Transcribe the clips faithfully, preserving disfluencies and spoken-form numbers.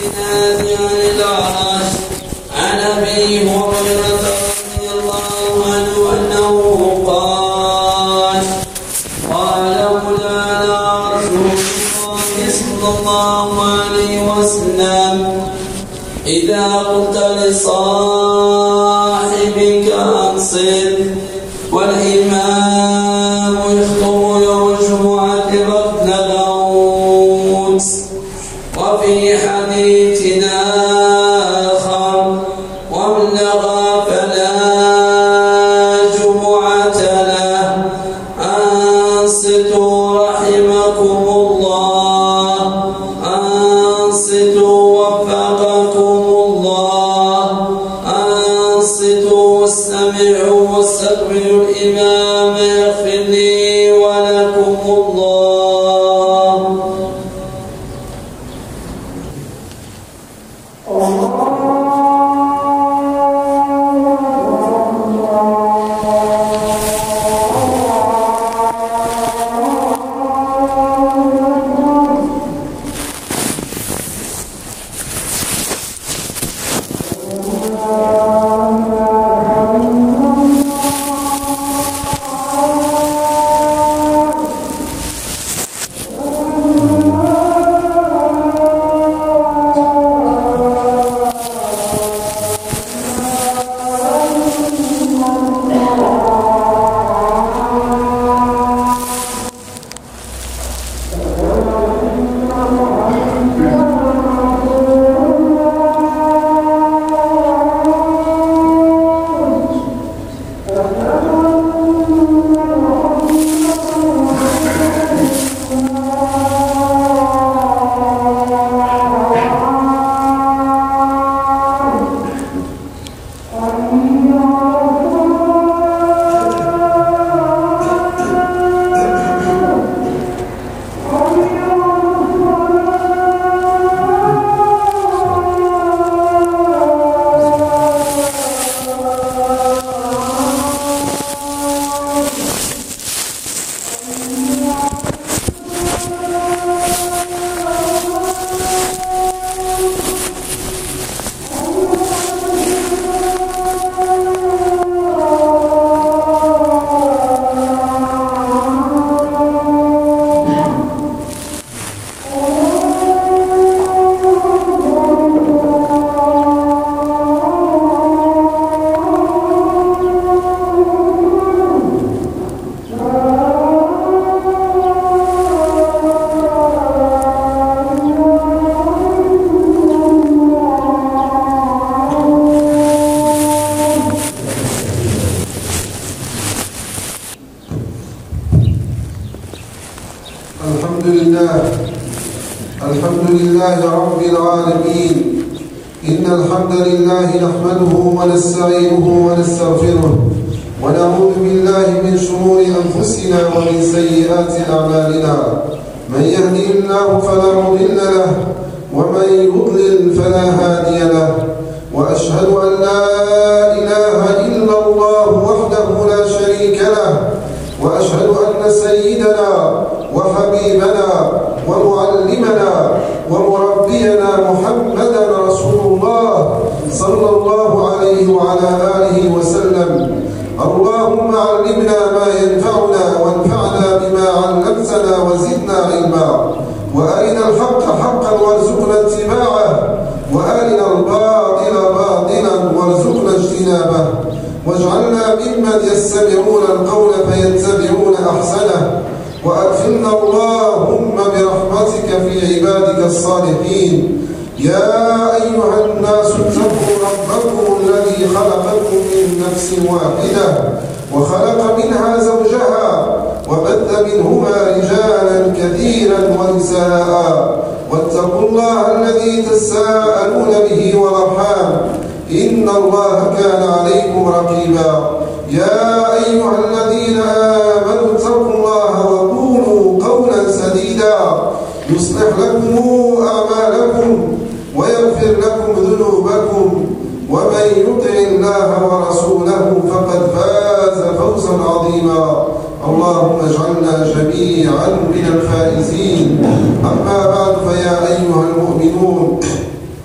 الزناد عن الأعرج عن أبي هريرة رضي الله عنه أنه قال قال مولانا رسول الله صلى الله عليه وسلم إذا قلت لصاحبك أنصت والإمام يخطب يوم الجمعة قد غوت. وفي حديث آخر ومن لغى فلا جمعة له أنصتوا رحمكم الله أنصتوا وفقكم الله أنصتوا واستمعوا واستقبلوا الإمام يغفر لي ولكم الله. الحمد لله الحمد لله رب العالمين. إن الحمد لله نحمده ونستعينه ونستغفره ونعوذ بالله من شرور أنفسنا ومن سيئات أعمالنا. من يهدي الله فلا مضل له ومن يضلل فلا هادي له. وأشهد أن لا إله إلا الله وحده لا شريك له. وأشهد أن سيدنا وحبيبنا ومعلمنا ومربينا محمدا رسول الله صلى الله عليه وعلى آله وسلم. اللهم علمنا ما ينفعنا وانفعنا بما علمتنا وزدنا علما. وأرنا الحق حقا وارزقنا اتباعه وأرنا الباطل باطلا وارزقنا اجتنابه. واجعلنا ممن يستمعون القول فيتبعون أحسنه. وأدخلنا اللهم برحمتك في عبادك الصالحين. يا أيها الناس اتقوا ربكم الذي خلقكم من نفس واحدة وخلق منها زوجها وبث منهما رجالا كثيرا ونساء. واتقوا الله الذي تساءلون به والأرحام إن الله كان عليكم رقيبا. يا أيها الذين آمنوا اتقوا الله وقولوا قولا سديدا يصلح لكم أعمالكم ويغفر لكم ذنوبكم ومن يطع الله ورسوله فقد فاز فوزا عظيما. اللهم اجعلنا جميعا من الفائزين. أما بعد فيا أيها المؤمنون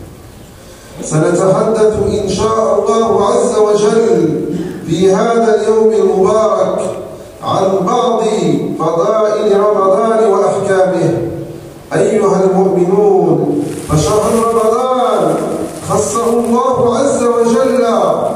سنتحدث إن شاء الله عز وجل في هذا اليوم المبارك عن بعض فضائل رمضان وأحكامه. أيها المؤمنون، فشهر رمضان خصه الله عز وجل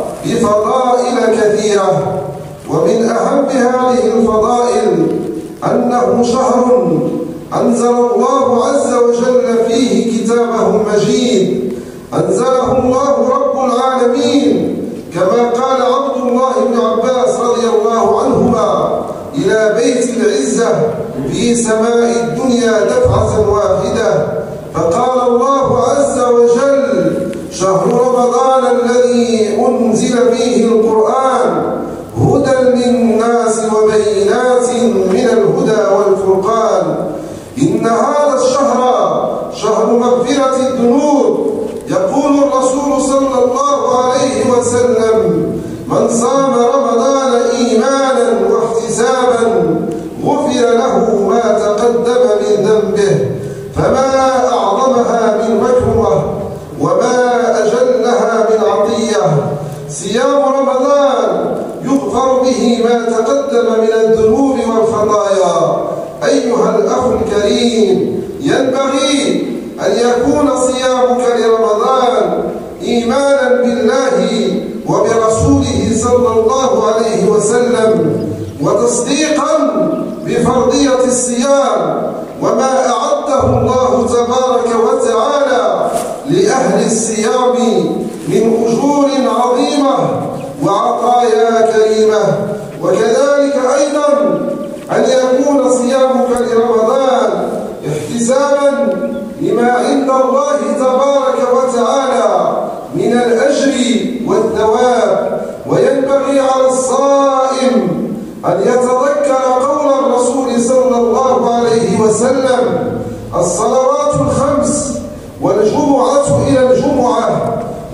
بفضائل كثيرة، ومن أهم هذه الفضائل أنه شهر أنزل الله عز وجل فيه كتابه المجيد، أنزله الله رب العالمين كما قال عبد الله بن عباس رضي الله عنهما: إلى بيت العزة في سماء الدنيا دفعة واحدة. فقال الله عز وجل: شهر رمضان الذي أنزل فيه القرآن هدى للناس وبينات من الهدى والفرقان. إن هذا الشهر شهر مغفرة الذنوب. يقول الرسول صلى الله عليه وسلم: من صام رمضان إيمانا واحتسابا غفر له ما تقدم من ذنبه. فما أعظمها من مكروه وما أجلها من عطية. صيام رمضان يغفر به ما تقدم من الذنوب والخطايا. أيها الأخ الكريم، ينبغي أن يكون صيامك لرمضان إيمانا بالله وبرسوله صلى الله عليه وسلم، وتصديقا بفرضية الصيام وما أعده الله تبارك وتعالى لأهل الصيام من أجور عظيمة وعطايا كريمة. وكذلك أيضا أن يكون صيامك لرمضان احتسابا لما عند الله تبارك وتعالى من الأجر والثواب. وينبغي على الصائم أن يتذكر قول الرسول صلى الله عليه وسلم: الصلوات الخمس والجمعة إلى الجمعة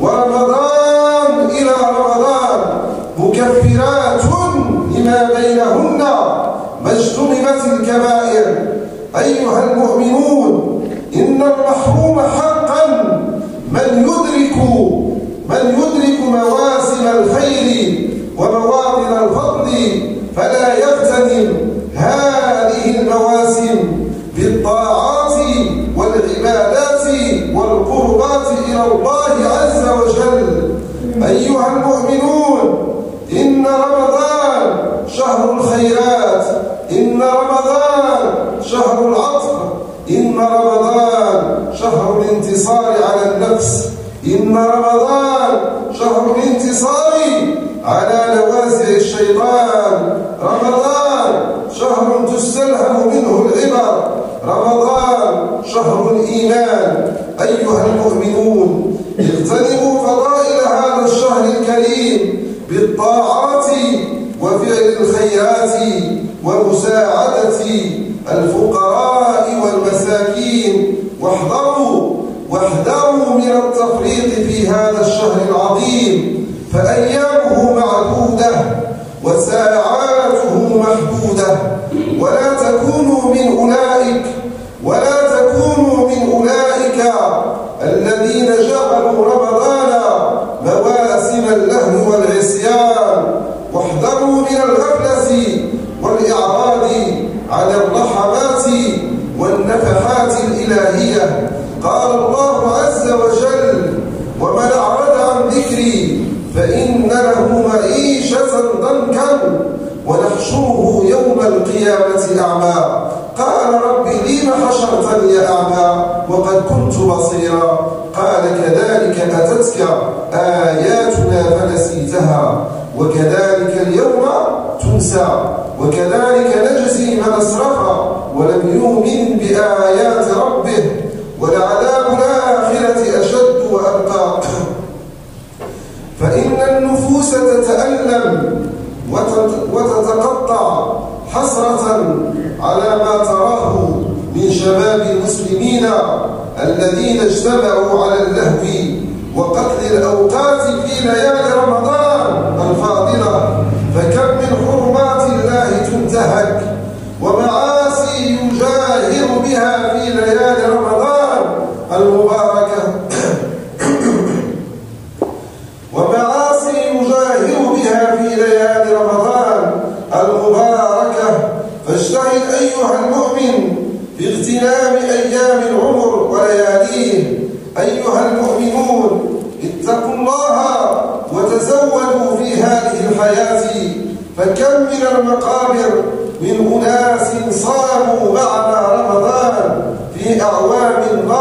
ورمضان إلى رمضان مكفرات لما بينهن ما اجتنبت الكبائر. أيها المؤمنون، إن المحروم حقا من يدرك من يدرك مواسم الخير ومواطن الفضل، فلا يغتنم هذه المواسم بالطاعات والعبادات والقربات إلى الله عز وجل. أيها المؤمنون، إن رمضان شهر الخيرات، إن رمضان شهر العطف، إن رمضان شهر الانتصار على النفس، إن رمضان شهر الانتصار على نوازع الشيطان، رمضان شهر تستلهم منه العبر، رمضان شهر الإيمان. أيها المؤمنون، اغتنموا فضائل هذا الشهر الكريم بالطاعات وفعل الخيرات ومساعدة الفقراء والمساكين، واحذروا واحذروا من التفريط في هذا الشهر العظيم، فأيامه معدودة وساعاته محدودة. ولا تكونوا من أولئك ولا تكونوا من أولئك الذين جعلوا رمضان مواسم اللهو والعصيان. واحذروا من الغفلة والإعراض عن الرحمات والنفحات الإلهية. قال الله عز وجل: ومن أعرض عن ذكري فإن له معيشة ضنكا ونحشره يوم القيامة أعمى. قال: رب لم حشرتني أعمى وقد كنت بصيرا. قال: كذلك أتتك آياتنا فنسيتها وكذلك اليوم تنسى وكذلك نجزي من أسرف ولم يؤمن بآيات ربه ولعذاب الآخرة أشد وأبقى. فإن النفوس تتألم وتتقطع حسرة على ما تراه من شباب المسلمين الذين اجتمعوا على اللهو وقتل الأوقات في ليالي رمضان الفاضلة. فكم من حرمات الله تنتهك ومعاصي يجاهر بها في ليالي رمضان المباركة. أيها المؤمنون اتقوا الله وتزودوا في هذه الحياة، فكم من المقابر من أناس صاموا معنا رمضان في أعوام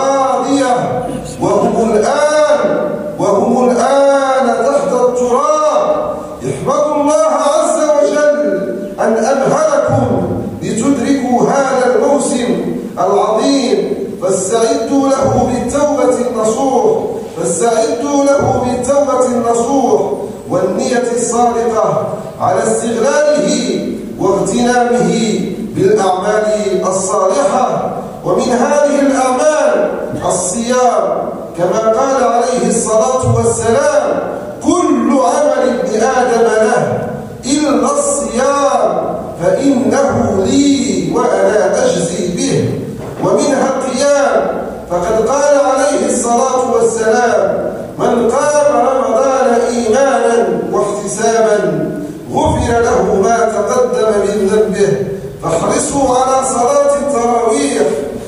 ماضية وهم الآن وهم الآن تحت التراب. احمدوا الله عز وجل أن أمهلكم لتدركوا هذا الموسم العظيم، فاستعدوا له بالتوبة النصوح فاستعدوا له بالتوبة النصوح والنية الصادقة على استغلاله واغتنامه بالأعمال الصالحة. ومن هذه الأعمال الصيام، كما قال عليه الصلاة والسلام: كل عمل ابن آدم له إلا الصيام فإنه لي وأنا أجزي به. ومنها القيام، فقد قال عليه الصلاة والسلام: من قام رمضان إيمانا واحتسابا غفر له ما تقدم من ذنبه. فاحرصوا على صلاة التراويح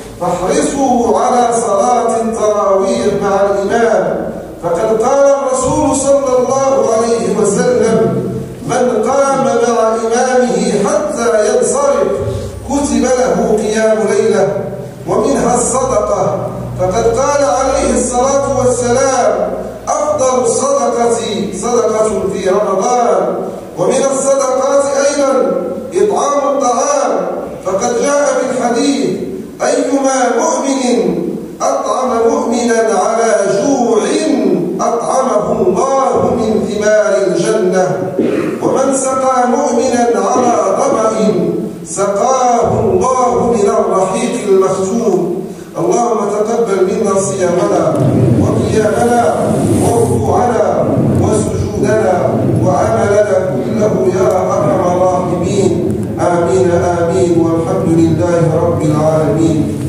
فاحرصوا على صلاة التراويح مع الإمام، فقد قال الرسول صلى الله عليه وسلم: من قام مع إمامه حتى ينصرف كتب له قيام ليلة. ومنها الصدقة، فقد قال عليه الصلاة والسلام: أفضل الصدقة صدقة في رمضان. ومن الصدقات أيضا إطعام الطعام، فقد جاء في الحديث: أيما مؤمن أطعم مؤمنا على جوع أطعمه الله من ثمار الجنة، ومن سقى مؤمنا على ظمأ سقاه الله من الرحيق المختوم. اللهم تقبل منا صيامنا وقيامنا وركوعنا وسجودنا وعملنا كله يا أرحم الراحمين. آمين آمين، والحمد لله رب العالمين.